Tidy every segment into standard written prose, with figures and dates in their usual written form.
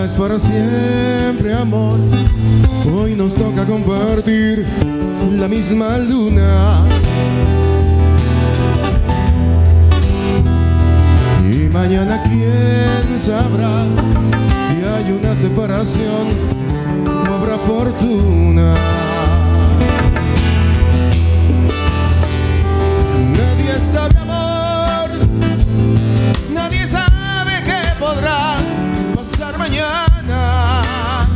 es para siempre, amor. Hoy nos toca compartir la misma luna. Y mañana quién sabrá si hay una separación, no habrá fortuna. Nadie sabe, amor, nadie sabe qué podrá pasar mañana.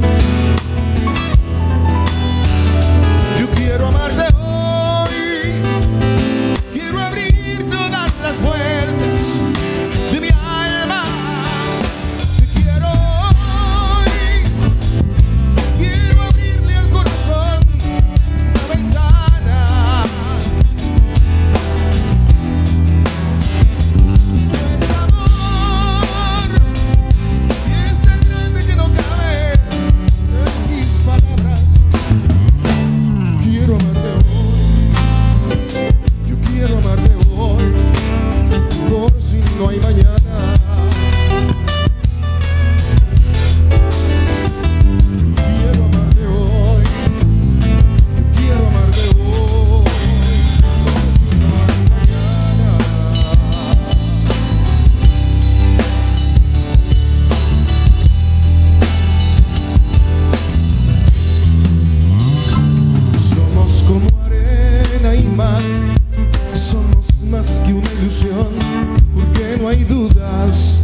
Yo quiero amarte hoy, quiero abrir todas las puertas de mi alma. Te quiero hoy, quiero abrirle al corazón la ventana. Esto es amor y es tan grande que no cabe en mis palabras. Quiero amarte hoy, yo quiero amarte hoy, por si no hay mañana. Quiero amarte hoy, yo quiero amarte hoy, por si no hay mañana. Somos como arena y mar, somos más que una ilusión, porque no hay dudas.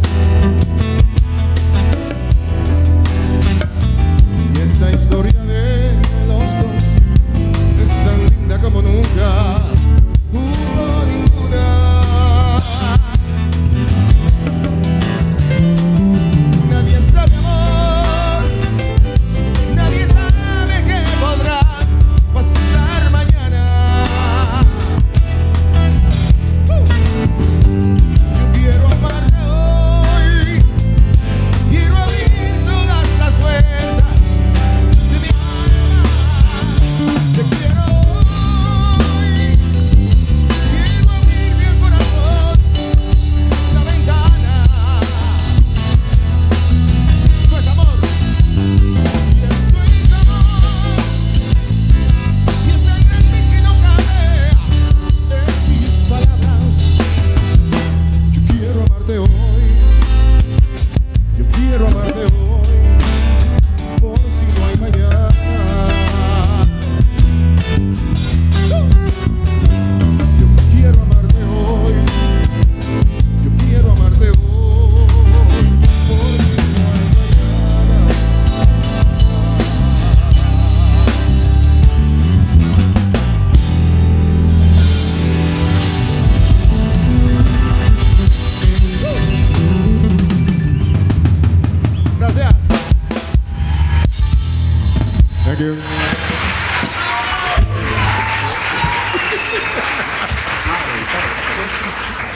Y esta historia de los dos es tan linda como nunca hubo ninguna. Nadie sabe, amor, nadie sabe qué podrá pasar mañana. Yo quiero amarte hoy, quiero abrir todas las puertas de mi alma. Te quiero hoy, quiero abrirle al corazón la ventana. Esto es amor, y esto es amor, y es tan grande que no cabe en mis palabras. Yo quiero amarte hoy, yo quiero amarte hoy, por si no hay mañana. Yo quiero amarte hoy, yo quiero amarte hoy, por si no hay mañana. Gracias. Thank you.